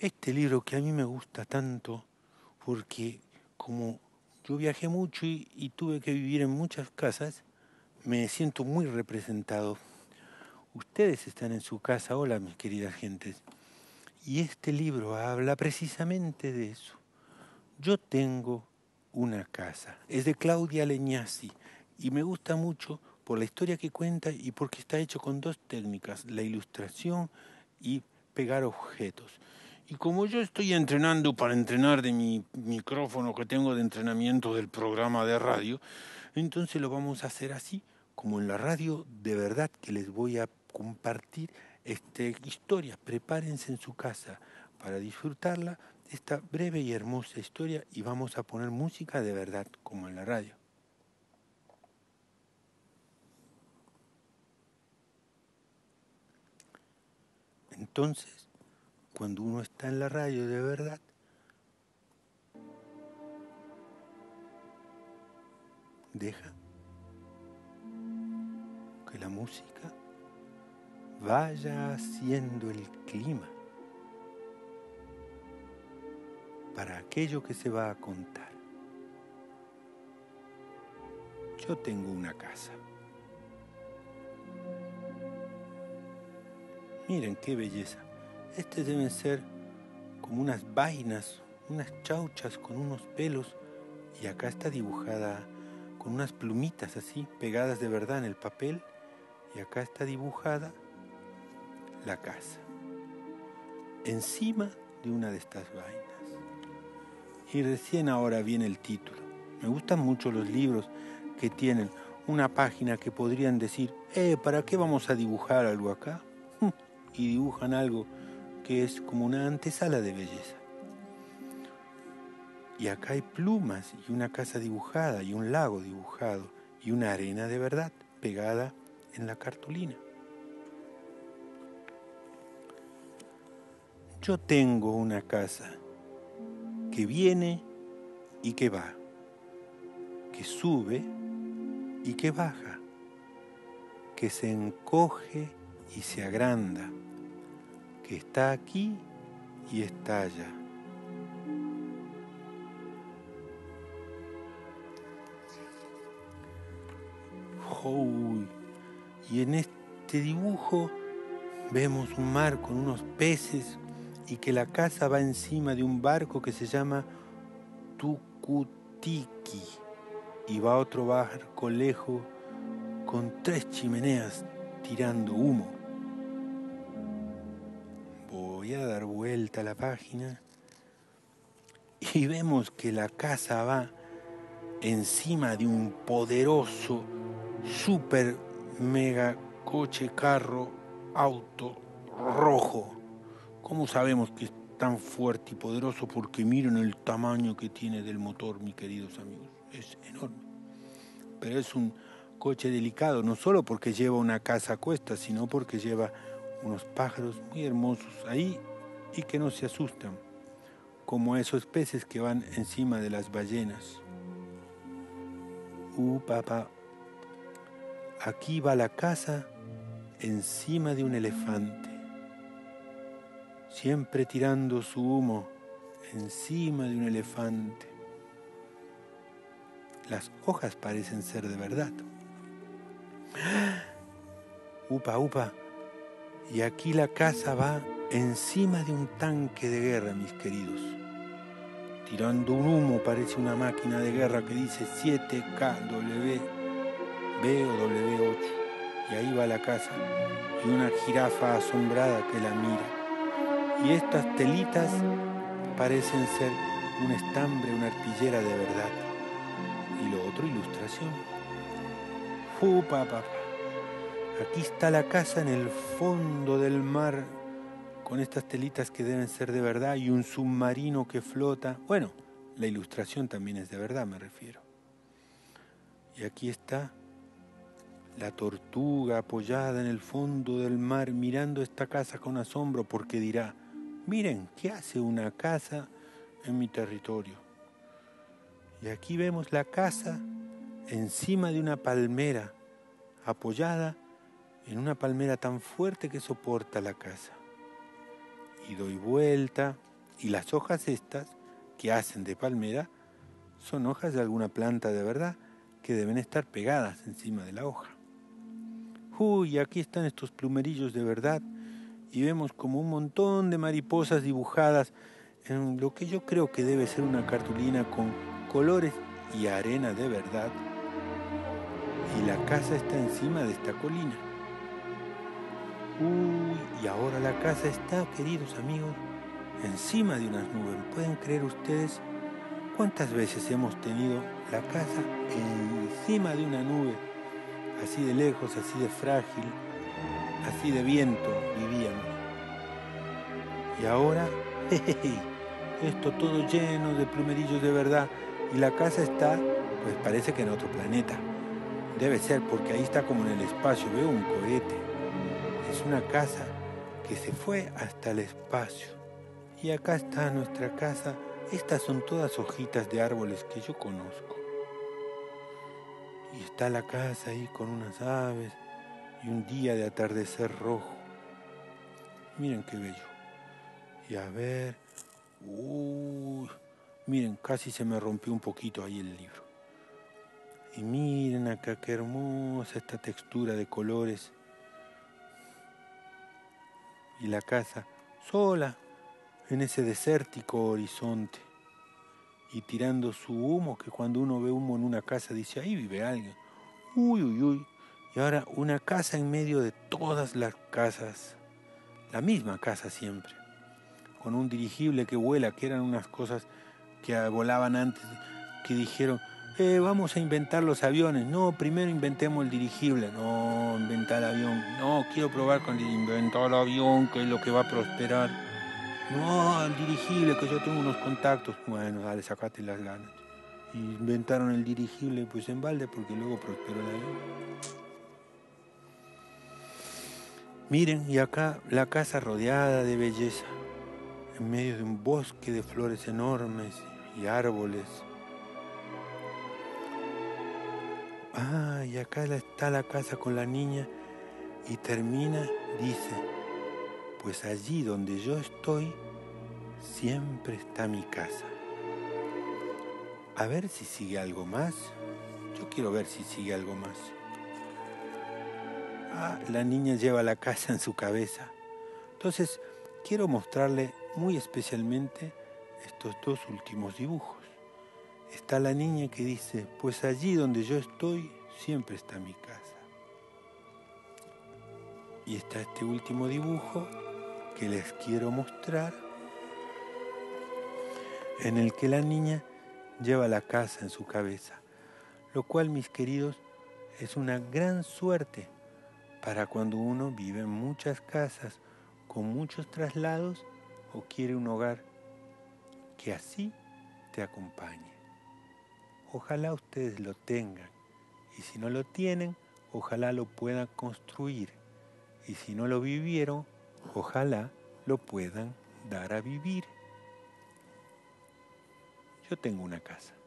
Este libro que a mí me gusta tanto porque como yo viajé mucho y tuve que vivir en muchas casas, me siento muy representado. Ustedes están en su casa, hola mis queridas gentes, y este libro habla precisamente de eso. Yo tengo una casa, es de Claudia Leñasi y me gusta mucho por la historia que cuenta y porque está hecho con dos técnicas, la ilustración y pegar objetos. Y como yo estoy entrenando para entrenar de mi micrófono que tengo de entrenamiento del programa de radio, entonces lo vamos a hacer así, como en la radio de verdad que les voy a compartir historia. Prepárense en su casa para disfrutarla, esta breve y hermosa historia, y vamos a poner música de verdad, como en la radio. Entonces, cuando uno está en la radio de verdad, deja que la música vaya haciendo el clima para aquello que se va a contar. Yo tengo una casa. Miren qué belleza. Deben ser como unas vainas, unas chauchas con unos pelos, y acá está dibujada con unas plumitas así, pegadas de verdad en el papel, y acá está dibujada la casa, encima de una de estas vainas. Y recién ahora viene el título. Me gustan mucho los libros que tienen una página que podrían decir, ¿para qué vamos a dibujar algo acá? Y dibujan algo que es como una antesala de belleza. Y acá hay plumas y una casa dibujada y un lago dibujado y una arena de verdad pegada en la cartulina. Yo tengo una casa que viene y que va, que sube y que baja, que se encoge y se agranda, que está aquí y está allá. Y en este dibujo vemos un mar con unos peces y que la casa va encima de un barco que se llama Tucuti y va otro barco lejos con 3 chimeneas tirando humo. Voy a dar vuelta a la página y vemos que la casa va encima de un poderoso, super mega coche, carro, auto rojo. ¿Cómo sabemos que es tan fuerte y poderoso? Porque miren el tamaño que tiene del motor, mis queridos amigos. Es enorme. Pero es un coche delicado, no solo porque lleva una casa a cuestas, sino porque lleva unos pájaros muy hermosos ahí y que no se asustan, como esos peces que van encima de las ballenas. Papá, aquí va la casa encima de un elefante, siempre tirando su humo encima de un elefante. Las hojas parecen ser de verdad. Upa, y aquí la casa va encima de un tanque de guerra, mis queridos. Tirando un humo parece una máquina de guerra que dice 7KW, B o W8. Y ahí va la casa y una jirafa asombrada que la mira. Y estas telitas parecen ser un estambre, una arpillera de verdad. Y lo otro, ilustración. Papá. Aquí está la casa en el fondo del mar, con estas telitas que deben ser de verdad y un submarino que flota. Bueno, la ilustración también es de verdad, me refiero. Y aquí está la tortuga apoyada en el fondo del mar mirando esta casa con asombro porque dirá, miren, ¿qué hace una casa en mi territorio? Y aquí vemos la casa encima de una palmera, apoyada en una palmera tan fuerte que soporta la casa. Y doy vuelta Y las hojas estas, que hacen de palmera, son hojas de alguna planta de verdad que deben estar pegadas encima de la hoja. Uy, aquí están estos plumerillos de verdad y vemos como un montón de mariposas dibujadas en lo que yo creo que debe ser una cartulina con colores y arena de verdad. Y la casa está encima de esta colina. Uy, y ahora la casa está, queridos amigos, encima de unas nubes. ¿Pueden creer ustedes cuántas veces hemos tenido la casa encima de una nube? Así de lejos, así de frágil, así de viento vivíamos. Y ahora, jejeje, esto todo lleno de plumerillos de verdad. Y la casa está, pues parece que en otro planeta. Debe ser porque ahí está como en el espacio, veo un cohete. Es una casa que se fue hasta el espacio. Y acá está nuestra casa. Estas son todas hojitas de árboles que yo conozco. Y está la casa ahí con unas aves y un día de atardecer rojo. Miren qué bello. Y a ver, miren, casi se me rompió un poquito ahí el libro. Y miren acá qué hermosa esta textura de colores. Y la casa sola en ese desértico horizonte. Y tirando su humo, que cuando uno ve humo en una casa dice, ahí vive alguien. Uy, uy, uy. Y ahora una casa en medio de todas las casas. La misma casa siempre. Con un dirigible que vuela, que eran unas cosas que volaban antes, que dijeron, vamos a inventar los aviones. No, primero inventemos el dirigible. No, inventar el avión. No, quiero probar con inventar el avión, que es lo que va a prosperar. No, el dirigible, que yo tengo unos contactos. Bueno, dale, sacate las ganas. Y inventaron el dirigible, pues en balde, porque luego prosperó el avión. Miren, y acá la casa rodeada de belleza, en medio de un bosque de flores enormes y árboles. Y acá está la casa con la niña y termina, dice, pues allí donde yo estoy, siempre está mi casa. A ver si sigue algo más. Yo quiero ver si sigue algo más. La niña lleva la casa en su cabeza. Entonces, quiero mostrarle muy especialmente estos dos últimos dibujos. Está la niña que dice, pues allí donde yo estoy, siempre está mi casa. Y está este último dibujo que les quiero mostrar, en el que la niña lleva la casa en su cabeza, lo cual, mis queridos, es una gran suerte para cuando uno vive en muchas casas, con muchos traslados, o quiere un hogar que así te acompañe. Ojalá ustedes lo tengan, y si no lo tienen, ojalá lo puedan construir, y si no lo vivieron, ojalá lo puedan dar a vivir. Yo tengo una casa.